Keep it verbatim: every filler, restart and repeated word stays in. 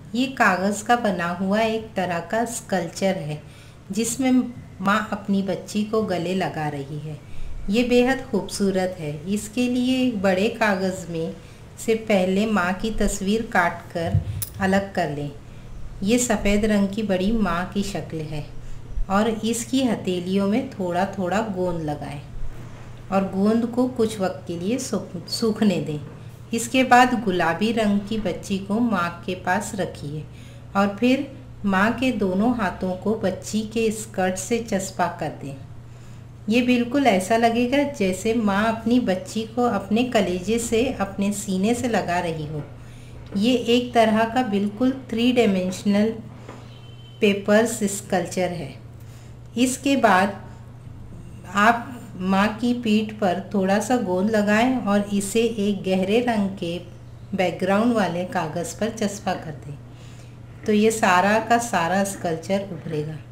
ये कागज़ का बना हुआ एक तरह का स्कल्पचर है जिसमें माँ अपनी बच्ची को गले लगा रही है। ये बेहद खूबसूरत है। इसके लिए एक बड़े कागज़ में से पहले माँ की तस्वीर काट कर अलग कर लें। ये सफ़ेद रंग की बड़ी माँ की शक्ल है और इसकी हथेलियों में थोड़ा थोड़ा गोंद लगाएं और गोंद को कुछ वक्त के लिए सूखने दें। इसके बाद गुलाबी रंग की बच्ची को माँ के पास रखिए और फिर माँ के दोनों हाथों को बच्ची के स्कर्ट से चस्पा कर दें। ये बिल्कुल ऐसा लगेगा जैसे माँ अपनी बच्ची को अपने कलेजे से अपने सीने से लगा रही हो। ये एक तरह का बिल्कुल थ्री डायमेंशनल पेपर्स स्कल्पचर है। इसके बाद आप माँ की पीठ पर थोड़ा सा गोंद लगाएं और इसे एक गहरे रंग के बैकग्राउंड वाले कागज़ पर चस्पा कर दें, तो ये सारा का सारा स्कल्पचर उभरेगा।